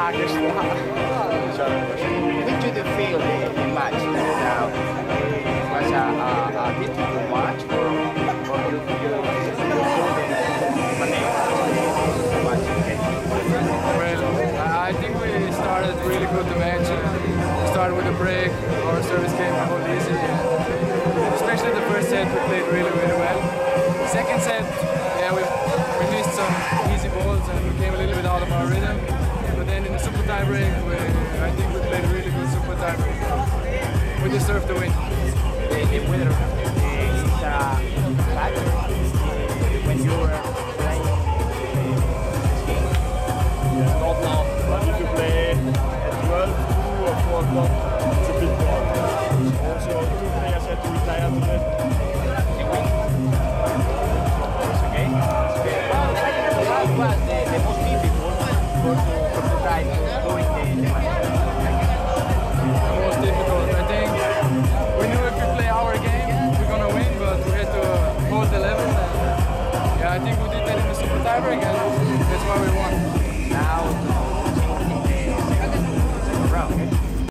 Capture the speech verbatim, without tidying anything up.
che sta. When did you feel the, the match? Now, it was a, a, a difficult match, or, or you you you couldn't manage the match? Well, I think we started really good the match. We started with a break. Our service came a whole easy. And especially the first set, we played really, really well. Second set, yeah, we, we missed some easy balls and we came a little bit out of our rhythm. But then in the super tie break, we, I think we played really good super tie break. We deserved to win. The, the weather uh, is a factor when you were playing this game. Yeah, not now. But if you play at twelve, two or four o'clock, it's a bit more. Also, two players had to retire today. You win. It's okay. What was the, the most difficult for to, for to try to doing the, the match? The most difficult, I think. We knew if we play our game, we're gonna win, but we had to hold the level. And, yeah, I think we did that in the super tie break. And